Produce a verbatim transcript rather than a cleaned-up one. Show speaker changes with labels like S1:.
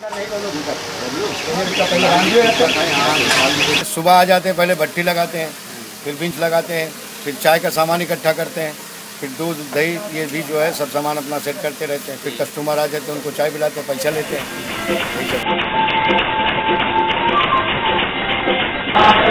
S1: सुबह आ जाते हैं, पहले भट्टी लगाते हैं, फिर बिंच लगाते हैं, फिर चाय का सामान इकट्ठा करते हैं, फिर दूध दही ये भी जो है सब सामान अपना सेट करते रहते हैं। फिर कस्टमर आ जाते हैं, उनको चाय पिलाते हैं, पैसा लेते हैं।